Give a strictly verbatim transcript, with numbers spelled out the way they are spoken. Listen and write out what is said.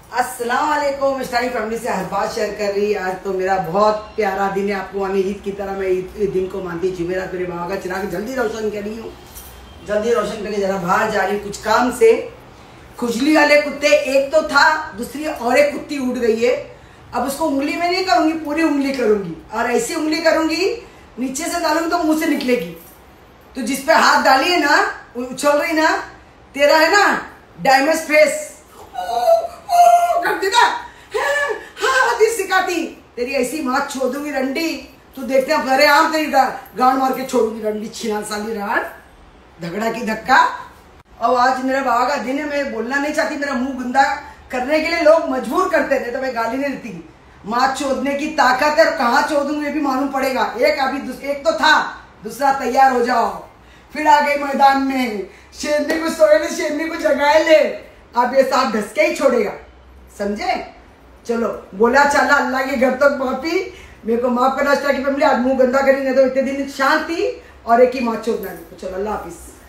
अस्सलाम वालेकुम। इस्लामी फैमिली से हर बात शेयर कर रही। आज तो मेरा बहुत प्यारा दिन है। आपको मानी ईद की तरह मैं ईद दिन को मानती। जुमेरात मेरे बाबा का चिराग जल्दी रोशन कर रही हूँ, जल्दी रोशन करके जरा बाहर जा रही हूँ कुछ काम से। खुजली वाले कुत्ते एक तो था, दूसरी और एक कुत्ती उड़ गई है। अब उसको उंगली में नहीं करूंगी, पूरी उंगली करूंगी, और ऐसी उंगली करूंगी नीचे से डालूंगी तो मुंह से निकलेगी। तो जिस पे हाथ डाली है ना, उछल रही ना, तेरा है ना डायमंड फेस करती ना, हाँ सिखाती तेरी ऐसी माँ छोड़ दूंगी रंडी। तू देखते हैं घरे आम तेरी गांड मार के छोड़ूंगी रंडी, छिनाल साली राड, झगड़ा की धक्का। अब आज मेरे बाबा का दिन है, मैं बोलना नहीं चाहती, मेरा मुंह गंदा करने के लिए लोग मजबूर करते थे, तो मैं गाली नहीं देती। माँ चोदने की ताकत है, और कहाँ चोदूंगी ये भी मालूम पड़ेगा। एक अभी एक तो था, दूसरा तैयार हो जाओ। फिर आ गई मैदान में, शेरनी को सोए ले, शेरनी को जगाए ले। अब ये साथ धसके ही छोड़ेगा, समझे? चलो बोला चला अल्लाह के घर तक माफी, मेरे को माफ करना। की फैमिली आज मुंह गंदा करेंगे तो इतने दिन शांति और एक ही माँ चोदना नहीं। तो चलो अल्लाह हाफिज।